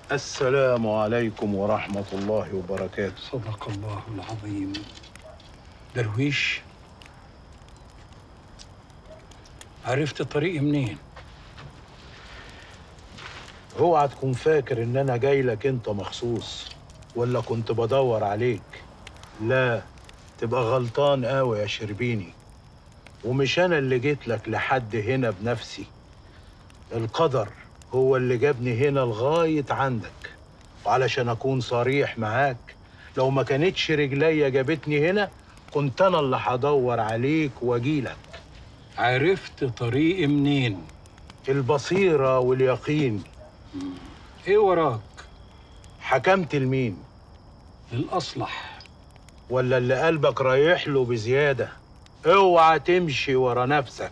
السلام عليكم ورحمة الله وبركاته. صدق الله العظيم. درويش، عرفت طريقي منين؟ اوعى تكون فاكر ان انا جاي لك انت مخصوص ولا كنت بدور عليك. لا، تبقى غلطان قوي يا شربيني. ومش انا اللي جيت لك لحد هنا بنفسي، القدر هو اللي جابني هنا لغاية عندك. وعلشان اكون صريح معاك، لو ما كانتش رجليا جابتني هنا كنت انا اللي هدور عليك واجيلك. عرفت طريقي منين؟ البصيرة واليقين. ايه وراك؟ حكمت لمين؟ للأصلح. ولا اللي قلبك رايح له بزيادة؟ اوعى تمشي ورا نفسك.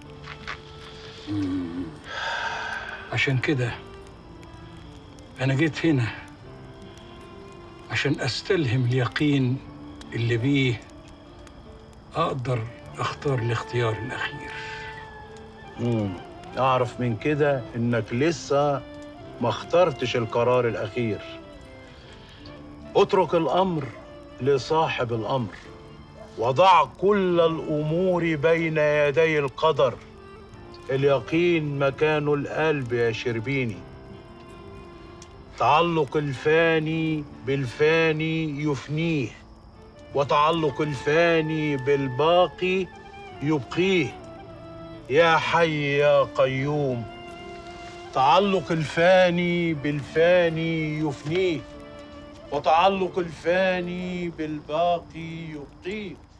عشان كده أنا جيت هنا عشان أستلهم اليقين اللي بيه أقدر أختار الاختيار الأخير. أعرف من كده إنك لسه ما اخترتش القرار الأخير. اترك الأمر لصاحب الأمر، وضع كل الأمور بين يدي القدر. اليقين مكانه القلب يا شربيني. تعلق الفاني بالفاني يفنيه، وتعلق الفاني بالباقي يبقيه. يا حي يا قيوم، تعلق الفاني بالفاني يفنيه، وتعلق الفاني بالباقي يبقيه.